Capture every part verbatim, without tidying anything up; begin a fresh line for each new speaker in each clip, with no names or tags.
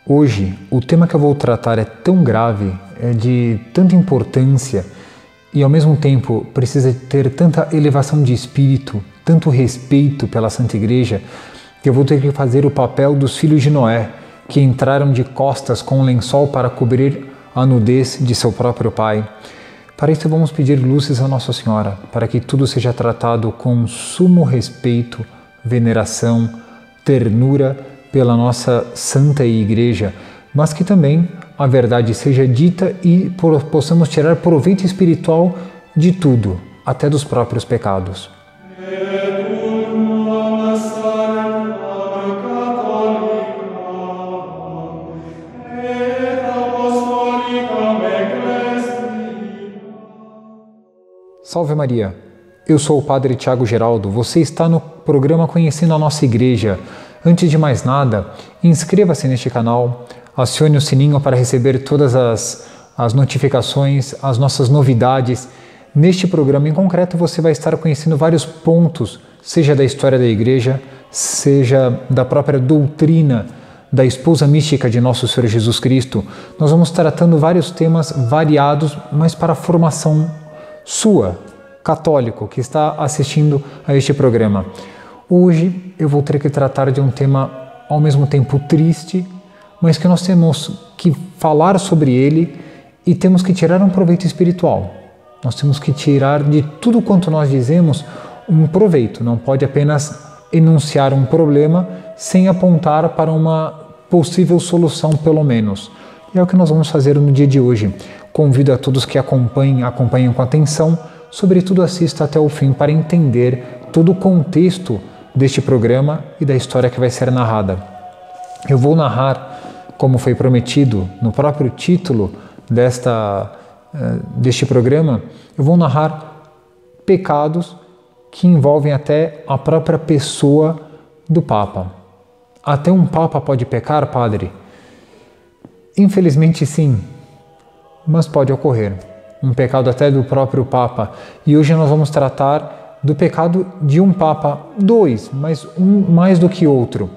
Hoje, o tema que eu vou tratar é tão grave, é de tanta importância e ao mesmo tempo precisa ter tanta elevação de espírito, tanto respeito pela Santa Igreja, que eu vou ter que fazer o papel dos filhos de Noé, que entraram de costas com um lençol para cobrir a nudez de seu próprio pai. Para isso vamos pedir luzes a Nossa Senhora, para que tudo seja tratado com sumo respeito, veneração, ternura pela nossa Santa Igreja, mas que também a verdade seja dita e possamos tirar proveito espiritual de tudo, até dos próprios pecados. Salve Maria! Eu sou o Padre Tiago Geraldo, você está no programa Conhecendo a Nossa Igreja. Antes de mais nada, inscreva-se neste canal, acione o sininho para receber todas as, as notificações, as nossas novidades. Neste programa em concreto você vai estar conhecendo vários pontos, seja da história da Igreja, seja da própria doutrina da esposa mística de Nosso Senhor Jesus Cristo. Nós vamos tratando vários temas variados, mas para a formação sua, católico, que está assistindo a este programa. Hoje eu vou ter que tratar de um tema ao mesmo tempo triste, mas que nós temos que falar sobre ele e temos que tirar um proveito espiritual. Nós temos que tirar de tudo quanto nós dizemos um proveito, não pode apenas enunciar um problema sem apontar para uma possível solução, pelo menos. E é o que nós vamos fazer no dia de hoje. Convido a todos que acompanhem, acompanhem com atenção, sobretudo assista até o fim para entender todo o contexto deste programa e da história que vai ser narrada. Eu vou narrar, como foi prometido no próprio título desta, deste programa, eu vou narrar pecados que envolvem até a própria pessoa do Papa. Até um Papa pode pecar, padre? Infelizmente sim, mas pode ocorrer. Um pecado até do próprio Papa. E hoje nós vamos tratar do pecado de um Papa, dois, mas um mais do que outro.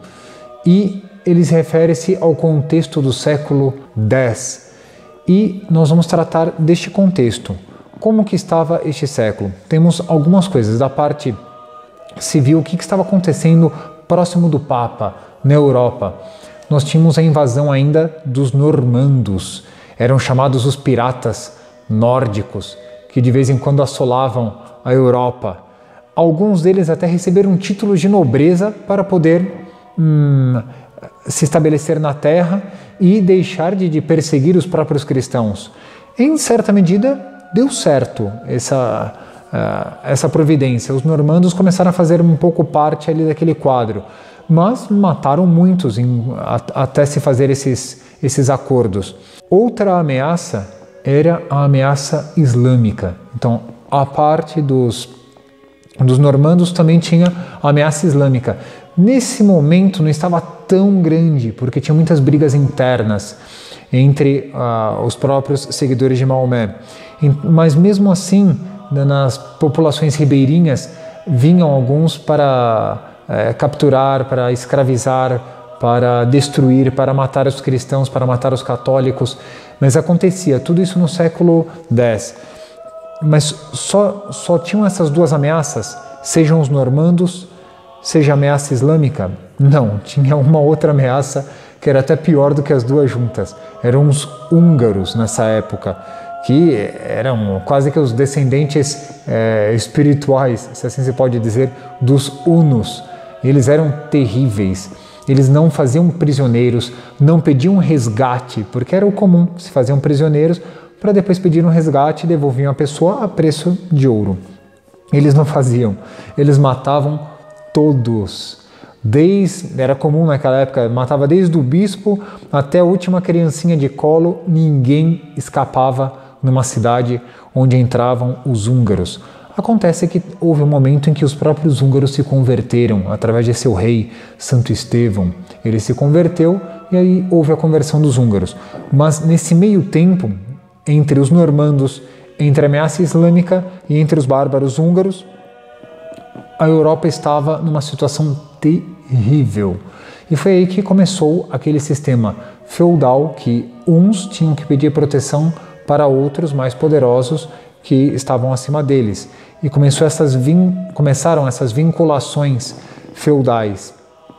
E eles referem-se ao contexto do século dez. E nós vamos tratar deste contexto. Como que estava este século? Temos algumas coisas da parte civil, o que, que estava acontecendo próximo do Papa, na Europa. Nós tínhamos a invasão ainda dos normandos, eram chamados os piratas nórdicos, que de vez em quando assolavam a Europa. Alguns deles até receberam títulos de nobreza para poder hum, se estabelecer na terra e deixar de, de perseguir os próprios cristãos. Em certa medida, deu certo essa, uh, essa providência. Os normandos começaram a fazer um pouco parte ali daquele quadro, mas mataram muitos em, a, até se fazer esses, esses acordos. Outra ameaça era a ameaça islâmica. Então, a parte dos, dos normandos também tinha a ameaça islâmica. Nesse momento não estava tão grande, porque tinha muitas brigas internas entre uh, os próprios seguidores de Maomé. Mas mesmo assim, nas populações ribeirinhas, vinham alguns para uh, capturar, para escravizar, para destruir, para matar os cristãos, para matar os católicos. Mas acontecia tudo isso no século dez. Mas só, só tinham essas duas ameaças, sejam os normandos, seja a ameaça islâmica? Não, tinha uma outra ameaça que era até pior do que as duas juntas. Eram os húngaros nessa época, que eram quase que os descendentes é, espirituais, se assim se pode dizer, dos hunos. Eles eram terríveis. Eles não faziam prisioneiros, não pediam resgate, porque era o comum, se faziam prisioneiros para depois pedir um resgate e devolviam a pessoa a preço de ouro. Eles não faziam, eles matavam todos. Desde, era comum naquela época, matava desde o bispo até a última criancinha de colo, ninguém escapava numa cidade onde entravam os húngaros. Acontece que houve um momento em que os próprios húngaros se converteram através de seu rei, Santo Estevão. Ele se converteu e aí houve a conversão dos húngaros. Mas nesse meio tempo, entre os normandos, entre a ameaça islâmica e entre os bárbaros húngaros, a Europa estava numa situação terrível. E foi aí que começou aquele sistema feudal que uns tinham que pedir proteção para outros mais poderosos que estavam acima deles. E começou essas vin... começaram essas vinculações feudais.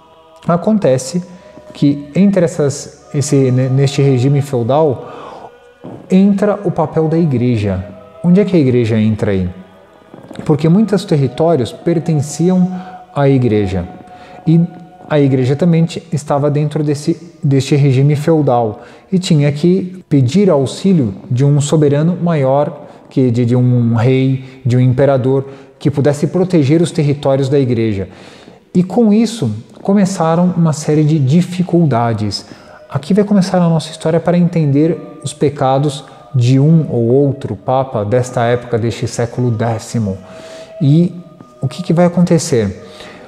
Acontece que entre essas, esse, neste regime feudal entra o papel da igreja. Onde é que a igreja entra aí? Porque muitos territórios pertenciam à igreja. E a igreja também estava dentro desse, deste regime feudal e tinha que pedir auxílio de um soberano maior, que de, de um rei, de um imperador, que pudesse proteger os territórios da igreja. E com isso começaram uma série de dificuldades. Aqui vai começar a nossa história para entender os pecados de um ou outro papa desta época, deste século décimo. E o que, que vai acontecer?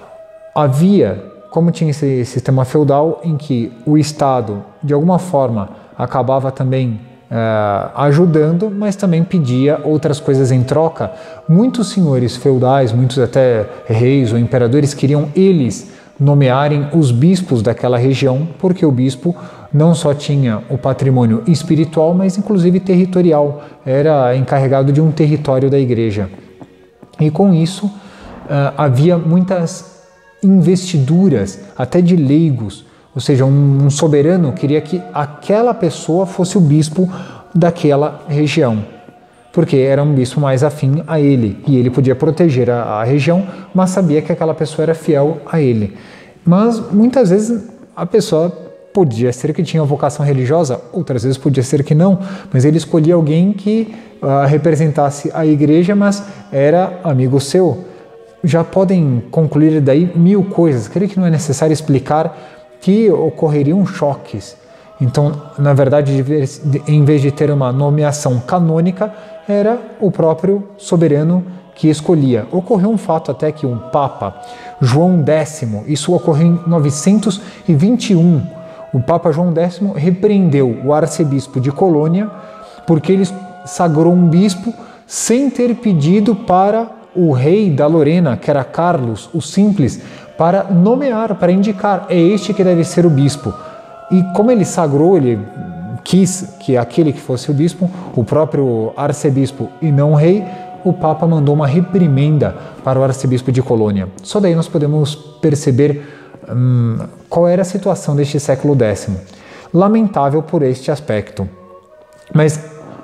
Havia, como tinha esse sistema feudal, em que o Estado, de alguma forma, acabava também uh, ajudando, mas também pedia outras coisas em troca. Muitos senhores feudais, muitos até reis ou imperadores, queriam eles nomearem os bispos daquela região, porque o bispo não só tinha o patrimônio espiritual, mas inclusive territorial, era encarregado de um território da igreja. E com isso uh, havia muitas investiduras, até de leigos, ou seja, um, um soberano queria que aquela pessoa fosse o bispo daquela região, porque era um bispo mais afim a ele, e ele podia proteger a, a região, mas sabia que aquela pessoa era fiel a ele. Mas muitas vezes a pessoa podia ser que tinha vocação religiosa, outras vezes podia ser que não, mas ele escolhia alguém que uh, representasse a igreja, mas era amigo seu. Já podem concluir daí mil coisas. Creio que não é necessário explicar que ocorreriam choques. Então, na verdade, em vez de ter uma nomeação canônica, era o próprio soberano que escolhia. Ocorreu um fato até que um Papa, João Décimo, isso ocorreu em novecentos e vinte e um, o Papa João Décimo repreendeu o arcebispo de Colônia porque ele sagrou um bispo sem ter pedido para o rei da Lorena, que era Carlos, o Simples, para nomear, para indicar, é este que deve ser o bispo. E como ele sagrou, ele quis que aquele que fosse o bispo, o próprio arcebispo e não o rei, o Papa mandou uma reprimenda para o arcebispo de Colônia. Só daí nós podemos perceber hum, qual era a situação deste século décimo. Lamentável por este aspecto. Mas,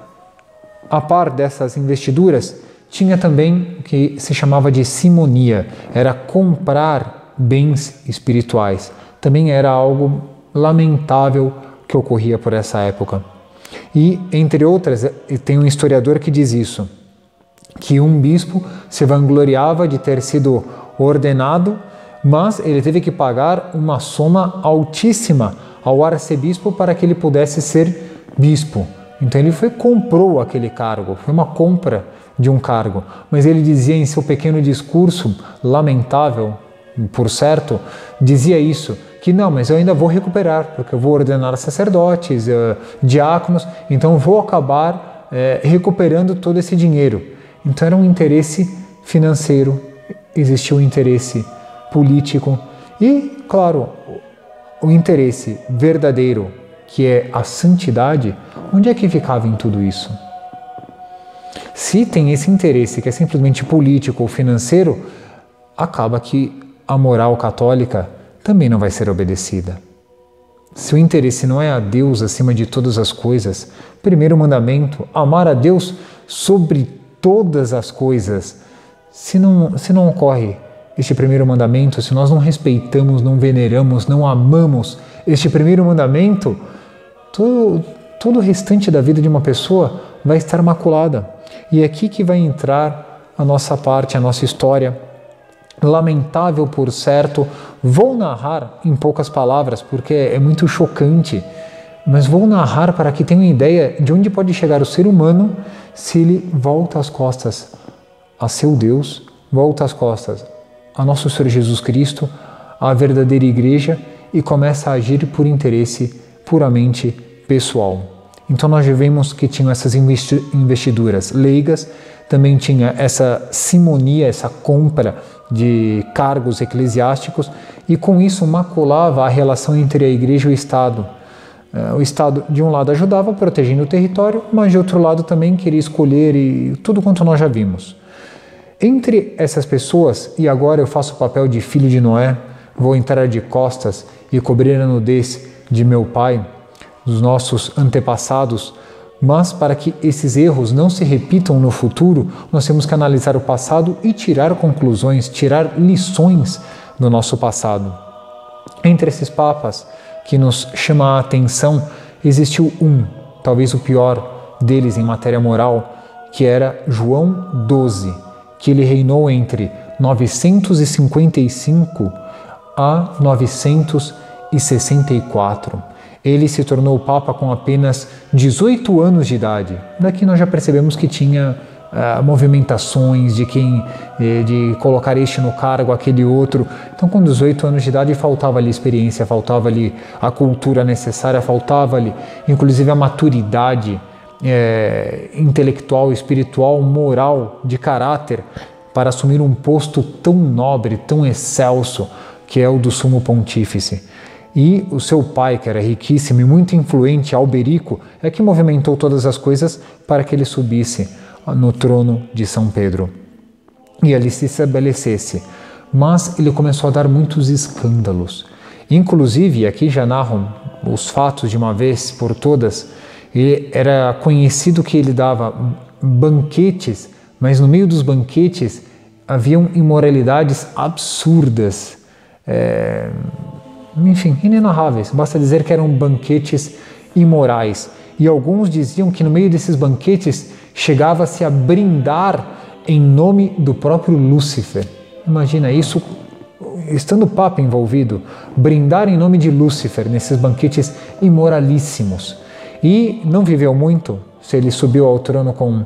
a par dessas investiduras, tinha também o que se chamava de simonia, era comprar bens espirituais. Também era algo lamentável que ocorria por essa época. E, entre outras, tem um historiador que diz isso, que um bispo se vangloriava de ter sido ordenado, mas ele teve que pagar uma soma altíssima ao arcebispo para que ele pudesse ser bispo. Então ele foi comprou aquele cargo, foi uma compra de um cargo. Mas ele dizia em seu pequeno discurso, lamentável, por certo, dizia isso, que não, mas eu ainda vou recuperar, porque eu vou ordenar sacerdotes, uh, diáconos, então eu vou acabar uh, recuperando todo esse dinheiro. Então era um interesse financeiro, existia um interesse político e, claro, o interesse verdadeiro, que é a santidade, onde é que ficava em tudo isso? Se tem esse interesse que é simplesmente político ou financeiro, acaba que a moral católica também não vai ser obedecida. Se o interesse não é a Deus acima de todas as coisas, primeiro mandamento, amar a Deus sobre todas as coisas, se não, se não ocorre este primeiro mandamento, se nós não respeitamos, não veneramos, não amamos este primeiro mandamento, todo, todo o restante da vida de uma pessoa vai estar maculada. E é aqui que vai entrar a nossa parte, a nossa história. Lamentável, por certo, vou narrar em poucas palavras, porque é muito chocante, mas vou narrar para que tenham ideia de onde pode chegar o ser humano se ele volta as costas a seu Deus, volta as costas a nosso Senhor Jesus Cristo, à verdadeira igreja e começa a agir por interesse puramente pessoal. Então nós vemos que tinham essas investiduras leigas, também tinha essa simonia, essa compra de cargos eclesiásticos e com isso maculava a relação entre a igreja e o Estado. O Estado, de um lado, ajudava protegendo o território, mas de outro lado também queria escolher e tudo quanto nós já vimos. Entre essas pessoas, e agora eu faço o papel de filho de Noé, vou entrar de costas e cobrir a nudez de meu pai, dos nossos antepassados, mas para que esses erros não se repitam no futuro, nós temos que analisar o passado e tirar conclusões, tirar lições do nosso passado. Entre esses papas que nos chama a atenção, existiu um, talvez o pior deles em matéria moral, que era João doze, que ele reinou entre novecentos e cinquenta e cinco a novecentos e sessenta e quatro. Ele se tornou Papa com apenas dezoito anos de idade. Daqui nós já percebemos que tinha uh, movimentações de quem eh, de colocar este no cargo, aquele outro. Então, com dezoito anos de idade, faltava-lhe experiência, faltava-lhe a cultura necessária, faltava-lhe, inclusive, a maturidade eh, intelectual, espiritual, moral, de caráter, para assumir um posto tão nobre, tão excelso, que é o do sumo pontífice. E o seu pai, que era riquíssimo e muito influente, Alberico, é que movimentou todas as coisas para que ele subisse no trono de São Pedro e ali se estabelecesse. Mas ele começou a dar muitos escândalos. Inclusive, aqui já narram os fatos de uma vez por todas, ele era conhecido que ele dava banquetes, mas no meio dos banquetes haviam imoralidades absurdas, é... enfim, inenarráveis. Basta dizer que eram banquetes imorais. E alguns diziam que no meio desses banquetes chegava-se a brindar em nome do próprio Lúcifer. Imagina isso, estando o Papa envolvido, brindar em nome de Lúcifer nesses banquetes imoralíssimos. E não viveu muito, se ele subiu ao trono com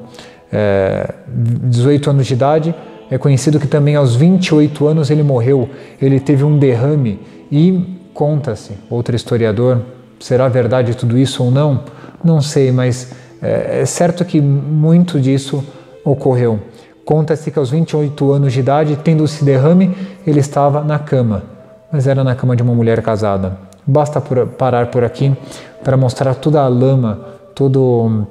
é, dezoito anos de idade, é conhecido que também aos vinte e oito anos ele morreu, ele teve um derrame. E conta-se, outro historiador, será verdade tudo isso ou não? Não sei, mas é, é certo que muito disso ocorreu. Conta-se que aos vinte e oito anos de idade, tendo esse derrame, ele estava na cama, mas era na cama de uma mulher casada. Basta por, parar por aqui para mostrar toda a lama, todo,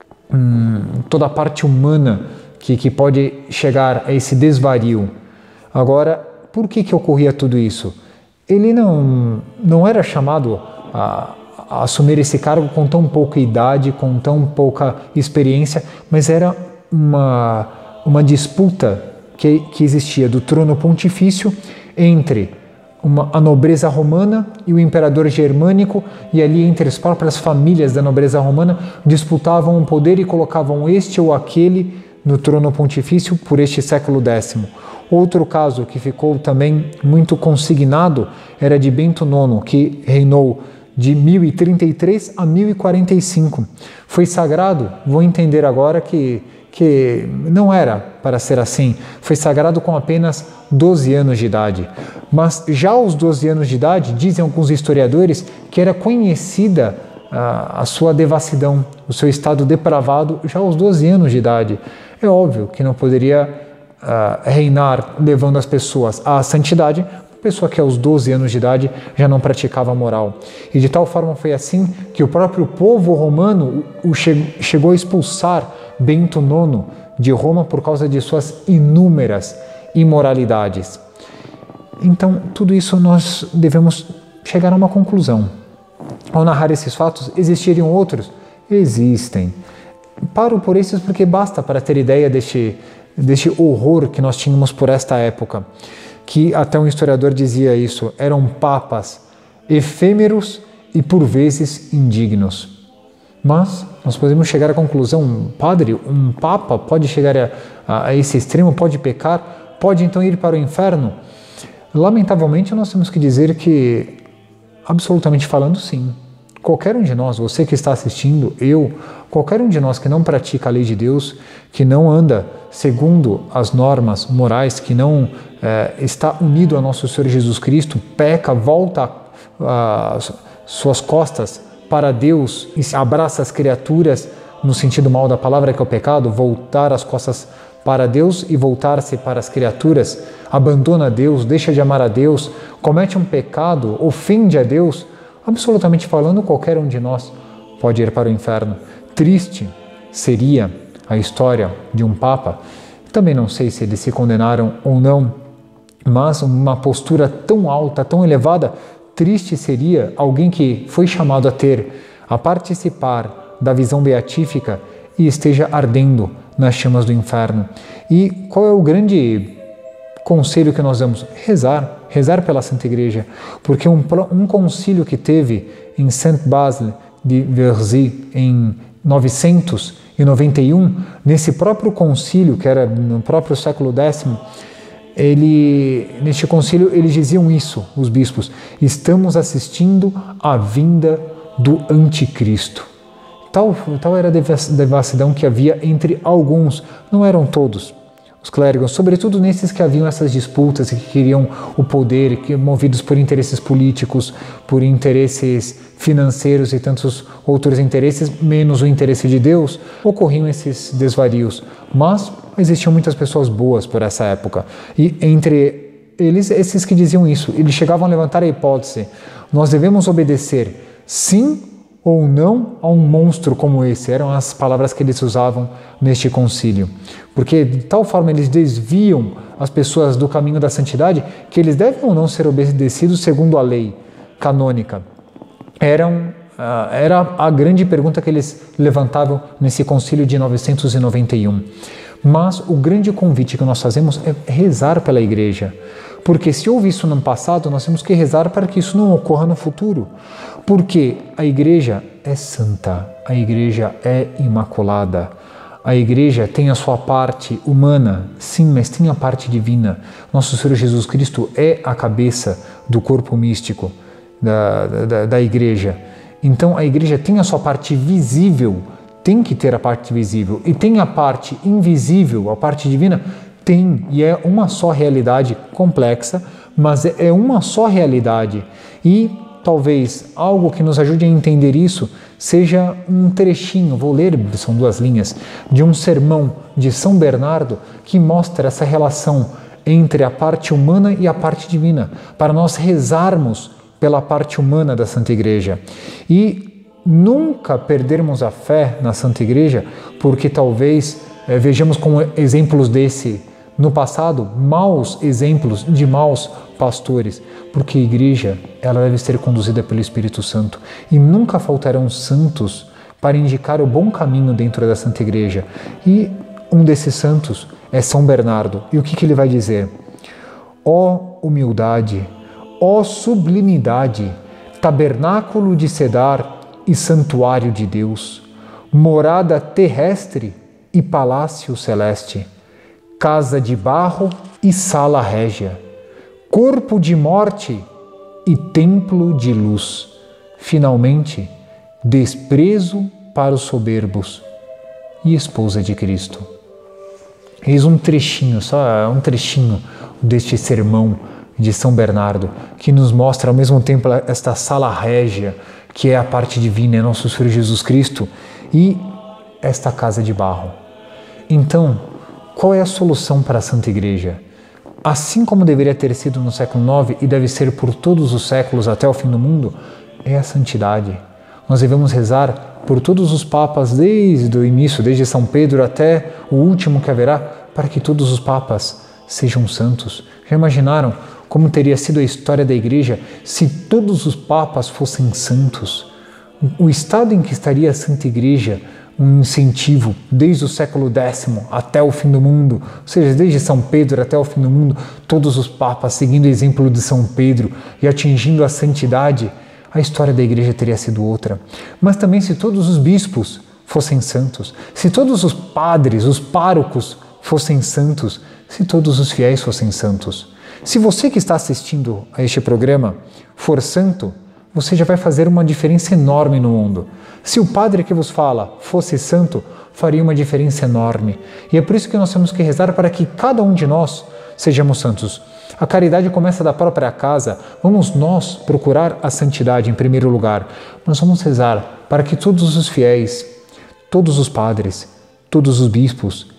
hum, toda a parte humana que, que pode chegar a esse desvario. Agora, por que que ocorria tudo isso? Ele não, não era chamado a, a assumir esse cargo com tão pouca idade, com tão pouca experiência, mas era uma, uma disputa que, que existia do trono pontifício entre uma, a nobreza romana e o imperador germânico, e ali entre as próprias famílias da nobreza romana disputavam o poder e colocavam este ou aquele no trono pontifício por este século décimo. Outro caso que ficou também muito consignado era de Bento nono, que reinou de mil e trinta e três a mil e quarenta e cinco. Foi sagrado, vou entender agora que, que não era para ser assim, foi sagrado com apenas doze anos de idade. Mas já aos doze anos de idade, dizem alguns historiadores, que era conhecida a, a sua devassidão, o seu estado depravado já aos doze anos de idade. É óbvio que não poderia Uh, reinar levando as pessoas à santidade, pessoa que aos doze anos de idade já não praticava moral. E de tal forma foi assim que o próprio povo romano o che chegou a expulsar Bento nono de Roma por causa de suas inúmeras imoralidades. Então, tudo isso nós devemos chegar a uma conclusão. Ao narrar esses fatos, existiriam outros? Existem. Paro por esses porque basta para ter ideia deste deste horror que nós tínhamos por esta época, que até um historiador dizia isso, eram papas efêmeros e por vezes indignos. Mas nós podemos chegar à conclusão, padre, um papa pode chegar a, a, a esse extremo, pode pecar, pode então ir para o inferno? Lamentavelmente nós temos que dizer que, absolutamente falando, sim. Qualquer um de nós, você que está assistindo, eu, qualquer um de nós que não pratica a lei de Deus, que não anda segundo as normas morais, que não é, está unido a nosso Senhor Jesus Cristo, peca, volta as suas costas para Deus e abraça as criaturas no sentido mal da palavra, que é o pecado, voltar as costas para Deus e voltar-se para as criaturas, abandona Deus, deixa de amar a Deus, comete um pecado, ofende a Deus, absolutamente falando, qualquer um de nós pode ir para o inferno. Triste seria a história de um Papa, também não sei se eles se condenaram ou não, mas uma postura tão alta, tão elevada, triste seria alguém que foi chamado a ter, a participar da visão beatífica e esteja ardendo nas chamas do inferno. E qual é o grande conselho que nós damos? Rezar, rezar pela Santa Igreja, porque um, um concílio que teve em Saint-Basile de Verzy em novecentos e noventa e um, nesse próprio concílio, que era no próprio século décimo, ele, neste concílio eles diziam isso, os bispos: estamos assistindo à vinda do anticristo. Tal, tal era a devassidão que havia entre alguns, não eram todos os clérigos, sobretudo nesses que haviam essas disputas e que queriam o poder, que movidos por interesses políticos, por interesses financeiros e tantos outros interesses, menos o interesse de Deus, ocorriam esses desvarios. Mas existiam muitas pessoas boas por essa época, e entre eles, esses que diziam isso, eles chegavam a levantar a hipótese: nós devemos obedecer sim ou não a um monstro como esse. Eram as palavras que eles usavam neste concílio, porque de tal forma eles desviam as pessoas do caminho da santidade que eles devem ou não ser obedecidos segundo a lei canônica. Eram, era a grande pergunta que eles levantavam nesse concílio de novecentos e noventa e um. Mas o grande convite que nós fazemos é rezar pela Igreja, porque se houve isso no passado, nós temos que rezar para que isso não ocorra no futuro, porque a Igreja é santa, a Igreja é imaculada, a Igreja tem a sua parte humana, sim, mas tem a parte divina. Nosso Senhor Jesus Cristo é a cabeça do corpo místico da, da, da Igreja. Então a Igreja tem a sua parte visível, tem que ter a parte visível, e tem a parte invisível, a parte divina, tem, e é uma só realidade complexa, mas é uma só realidade. E talvez algo que nos ajude a entender isso seja um trechinho, vou ler, são duas linhas, de um sermão de São Bernardo que mostra essa relação entre a parte humana e a parte divina, para nós rezarmos pela parte humana da Santa Igreja. E nunca perdermos a fé na Santa Igreja, porque talvez eh, vejamos como exemplos desse no passado, maus exemplos de maus pastores, porque a Igreja ela deve ser conduzida pelo Espírito Santo e nunca faltarão santos para indicar o bom caminho dentro da Santa Igreja. E um desses santos é São Bernardo. E o que, que ele vai dizer? Ó humildade, ó sublimidade, tabernáculo de cedar e santuário de Deus, morada terrestre e palácio celeste, casa de barro e sala régia, corpo de morte e templo de luz, finalmente, desprezo para os soberbos e esposa de Cristo. Eis um trechinho, só um trechinho deste sermão de São Bernardo, que nos mostra ao mesmo tempo esta sala régia, que é a parte divina, é nosso Senhor Jesus Cristo, e esta casa de barro. Então, qual é a solução para a Santa Igreja? Assim como deveria ter sido no século nove e deve ser por todos os séculos até o fim do mundo, é a santidade. Nós devemos rezar por todos os papas desde o início, desde São Pedro até o último que haverá, para que todos os papas sejam santos. Já imaginaram como teria sido a história da Igreja se todos os papas fossem santos? O estado em que estaria a Santa Igreja, um incentivo desde o século décimo até o fim do mundo, ou seja, desde São Pedro até o fim do mundo, todos os papas seguindo o exemplo de São Pedro e atingindo a santidade, a história da Igreja teria sido outra. Mas também se todos os bispos fossem santos, se todos os padres, os párocos fossem santos, se todos os fiéis fossem santos. Se você que está assistindo a este programa for santo, você já vai fazer uma diferença enorme no mundo. Se o padre que vos fala fosse santo, faria uma diferença enorme. E é por isso que nós temos que rezar para que cada um de nós sejamos santos. A caridade começa da própria casa. Vamos nós procurar a santidade em primeiro lugar. Nós vamos rezar para que todos os fiéis, todos os padres, todos os bispos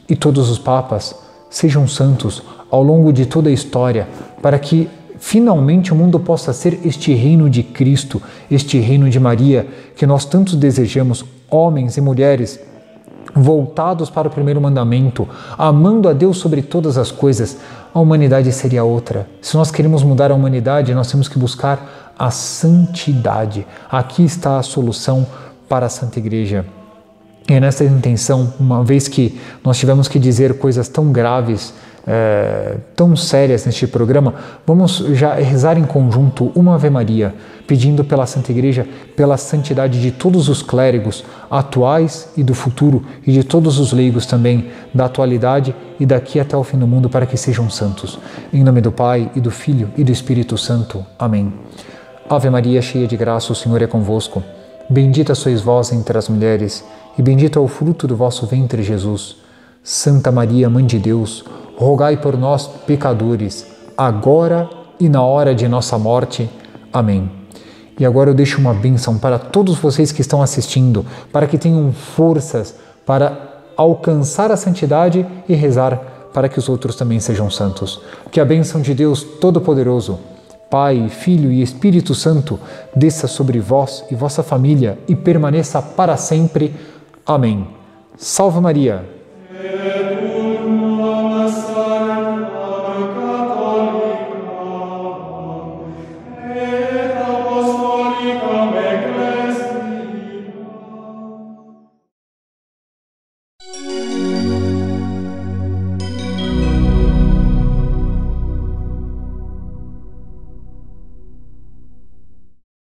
e todos os papas sejam santos ao longo de toda a história, para que finalmente o mundo possa ser este reino de Cristo, este reino de Maria, que nós tanto desejamos, homens e mulheres, voltados para o primeiro mandamento, amando a Deus sobre todas as coisas. A humanidade seria outra. Se nós queremos mudar a humanidade, nós temos que buscar a santidade. Aqui está a solução para a Santa Igreja. E é nessa intenção, uma vez que nós tivemos que dizer coisas tão graves, é, tão sérias neste programa, vamos já rezar em conjunto uma Ave Maria, pedindo pela Santa Igreja, pela santidade de todos os clérigos atuais e do futuro, e de todos os leigos também, da atualidade e daqui até o fim do mundo, para que sejam santos. Em nome do Pai, e do Filho, e do Espírito Santo. Amém. Ave Maria, cheia de graça, o Senhor é convosco. Bendita sois vós entre as mulheres, e bendito é o fruto do vosso ventre, Jesus. Santa Maria, Mãe de Deus, rogai por nós, pecadores, agora e na hora de nossa morte. Amém. E agora eu deixo uma bênção para todos vocês que estão assistindo, para que tenham forças para alcançar a santidade e rezar para que os outros também sejam santos. Que a bênção de Deus Todo-Poderoso, Pai, Filho e Espírito Santo, desça sobre vós e vossa família e permaneça para sempre. Amém. Salve Maria!